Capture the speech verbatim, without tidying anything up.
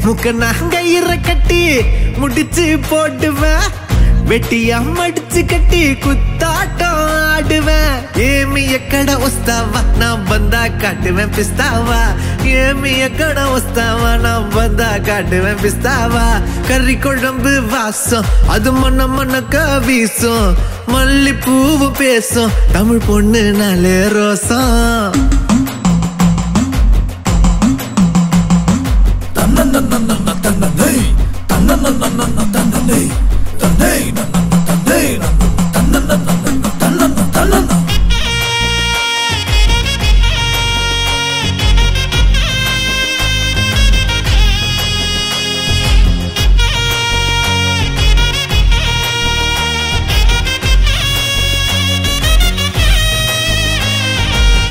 முக்க நாங்க இற கட்டி முடிச்சு போட்டுவேன் வெட்டியா மடிச்சு கட்டி குத்தாட்டம் ஆடுவேன் ஏமி எக்கட உஸ்தாவா நான் வந்தா காட்டுவேன் பிஸ்தாவா ஏமி எக்கட உஸ்தாவா நான் வந்தா காட்டுவேன் பிஸ்தாவா கறி குழம்பு வாசம் அது மண்ண மண்ணக்க வீசும் மல்லி பூவும் பேசும் தமிழ் பொண்ணு நாளே ரோசம்